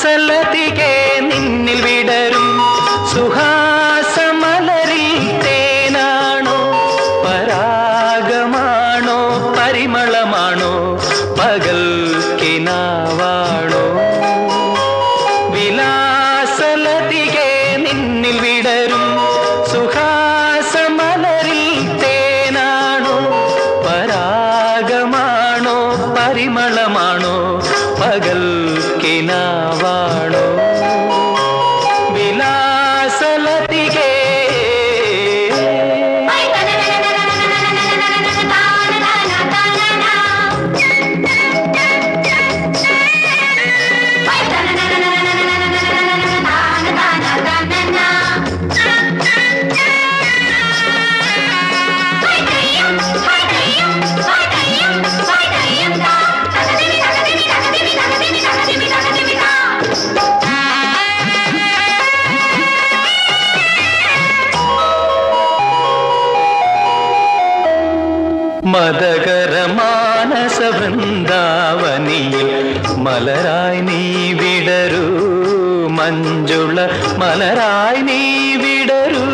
വിലാസലതികെ നിന്നിൽ വിടരും സുഹാസമലരിൽ തേനാണോ പരാഗമാണോ പരിമളമാണോ പകൽ കിനാവാണോ വിലാസലതികെ നിന്നിൽ വിടരും സുഹാസമലരിൽ തേനാണോ പരാഗമാണോ പരിമളമാണോ പകൽ കിനാവാണോ വിലാസലതികെ മദകര മാനസ വൃന്ദാവനിയിൽ മലരായി നീ വിടരൂ മഞ്ജുള മലരായി നീ വിടരൂ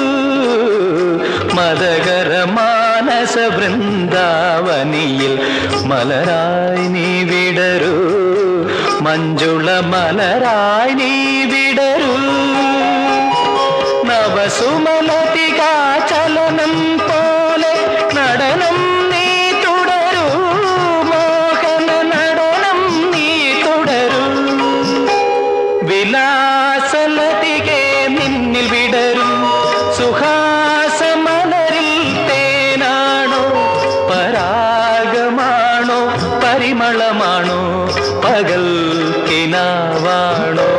മദകര മാനസ വൃന്ദാവനിയിൽ മലരായി നീ വിടരൂ മഞ്ജുള മലരായി നീ വിടരൂ നവസുമലതികാ ചലനം പോലെ നടനം നീ തുടരൂ മോഹന നടനം നീ തുടരൂ വിലാസലതികെ നിന്നിൽ വിടരും സുഹാസമലരിൽ തേനാണോ പരാഗമാണോ പരിമളമാണോ പകൽ കിനാവാണോ